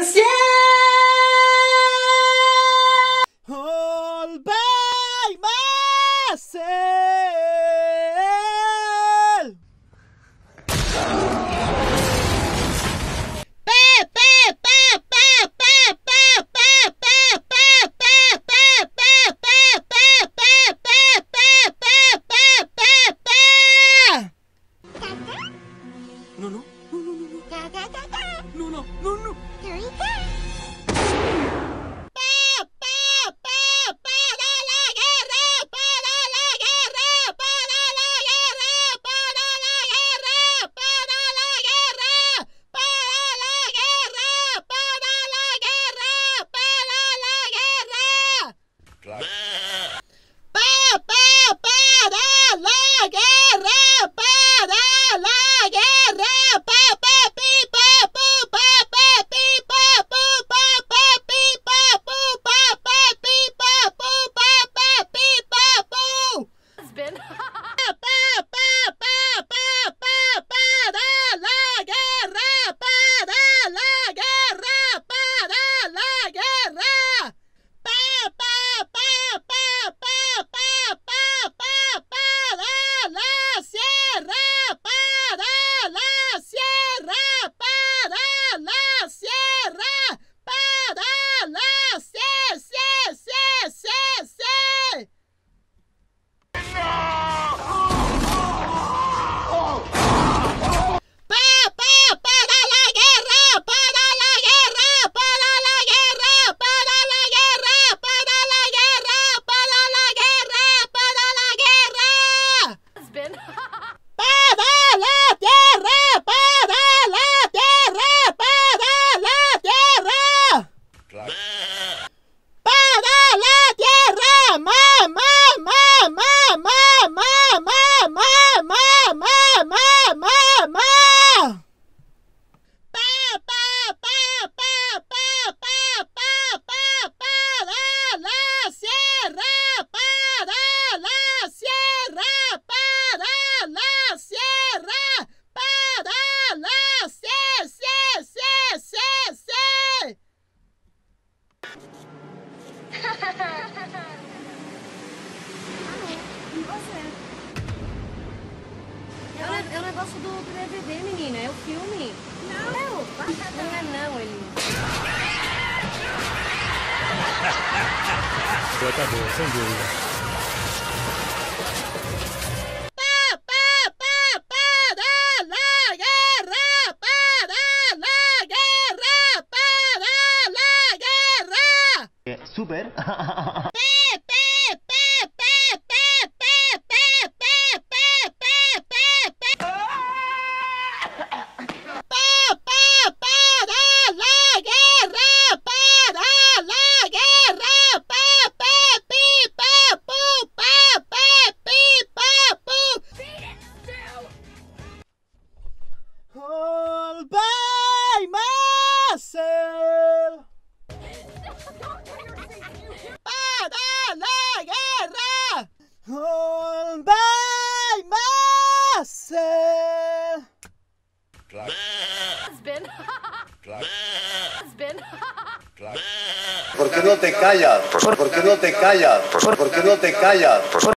cielo. All by myself. No, no, no, no, no, no, no, no, no. É o negócio do DVD, menina. É o filme. Não. Não é não, ele. Tá boa, sem dúvida. Super. All by myself. Para la guerra. All by myself. ¿Por qué no te callas? ¿Por qué no te callas? ¿Por qué no te callas?